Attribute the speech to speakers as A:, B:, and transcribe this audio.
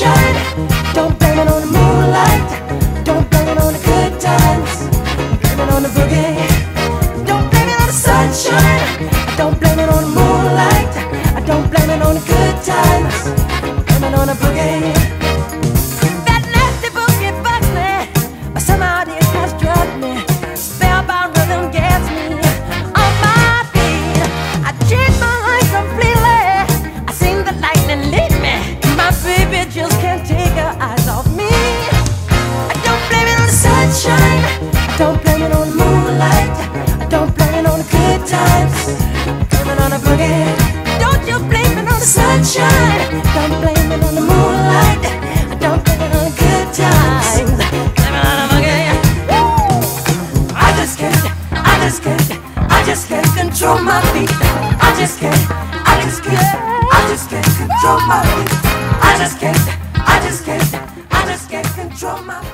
A: sunshine. Don't blame it on the moonlight. Don't blame it on the good times. Blame it on the boogie. Don't blame it on the sunshine. Don't blame it on the moonlight. I don't blame it on the good times. Blame it on the boogie. That nasty boogie bugs me, but somehow it has drugged me. Spellbound rhythm gets me on my feet. I change my life completely. I sing the lightning lead me. My baby just can't take her eyes off me. I don't blame it on the sunshine. I don't blame it on the moonlight. I don't blame it on the good times. Blame it on the boogie. Don't you blame it on the sunshine. Don't blame it on the moonlight. I don't blame it on the good times. Blame it on the boogie. I just can't control my feet. I just can't control my feet. I just can't control my feet.